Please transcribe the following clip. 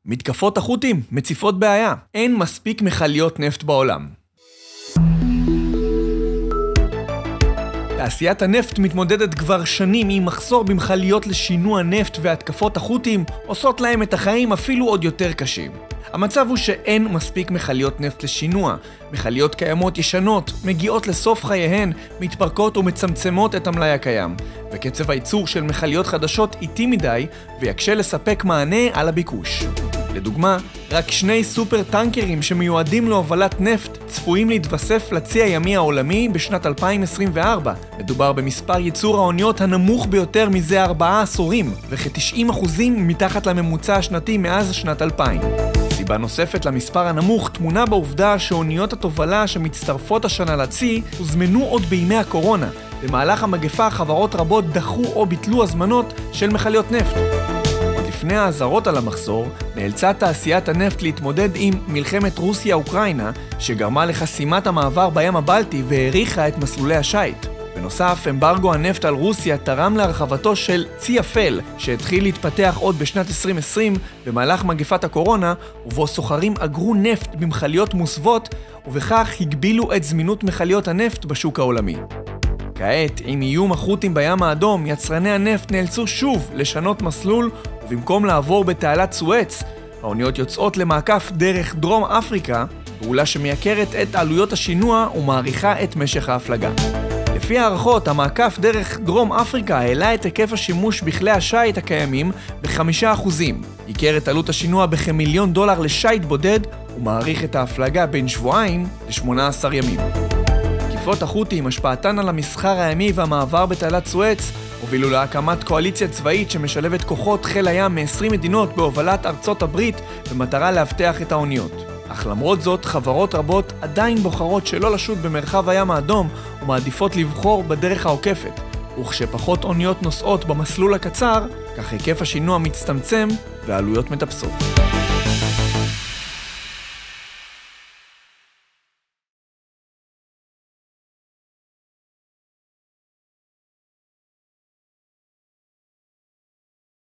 מתקפות החות'ים מציפות בעיה. אין מספיק מכליות נפט בעולם. תעשיית הנפט מתמודדת כבר שנים עם מחסור במכליות לשינוע נפט, והתקפות החות'ים עושות להם את החיים אפילו עוד יותר קשים. המצב הוא שאין מספיק מכליות נפט לשינוע. מכליות קיימות ישנות מגיעות לסוף חייהן, מתפרקות ומצמצמות את המלאי הקיים, וקצב הייצור של מכליות חדשות איטי מדי ויקשה לספק מענה על הביקוש. לדוגמה, רק 2 סופר טנקרים שמיועדים להובלת נפט צפויים להתווסף לצי הימי העולמי בשנת 2024. מדובר במספר ייצור האוניות הנמוך ביותר מזה 4 עשורים, וכ-90% מתחת לממוצע השנתי מאז שנת 2000. סיבה נוספת למספר הנמוך טמונה בעובדה שאוניות התובלה שמצטרפות השנה לצי הוזמנו עוד בימי הקורונה. במהלך המגפה חברות רבות דחו או ביטלו הזמנות של מכליות נפט. לפני האזהרות על המחסור, נאלצה תעשיית הנפט להתמודד עם מלחמת רוסיה-אוקראינה, שגרמה לחסימת המעבר בים הבלטי והאריכה את מסלולי השייט. בנוסף, אמברגו הנפט על רוסיה תרם להרחבתו של צי אפל, שהתחיל להתפתח עוד בשנת 2020 במהלך מגפת הקורונה, ובו סוחרים אגרו נפט במכליות מוסוות, ובכך הגבילו את זמינות מכליות הנפט בשוק העולמי. כעת, עם איום החות'ים בים האדום, יצרני הנפט נאלצו שוב לשנות מסלול, ובמקום לעבור בתעלת סואץ, האוניות יוצאות למעקף דרך דרום אפריקה, פעולה שמייקרת את עלויות השינוע ומאריכה את משך ההפלגה. לפי הערכות, המעקף דרך דרום אפריקה העלה את היקף השימוש בכלי השייט הקיימים ב5%, ייקר את עלות השינוע בכ$1,000,000 לשייט בודד, ומאריך את ההפלגה בין שבועיים ל18 ימים. תקיפות החות'ים, השפעתן על המסחר הימי והמעבר בתעלת סואץ, הובילו להקמת קואליציה צבאית שמשלבת כוחות חיל הים מ-20 מדינות בהובלת ארצות הברית במטרה להבטיח את האוניות. אך למרות זאת, חברות רבות עדיין בוחרות שלא לשוט במרחב הים האדום ומעדיפות לבחור בדרך העוקפת. וכשפחות אוניות נוסעות במסלול הקצר, כך היקף השינוע מצטמצם והעלויות מטפסות.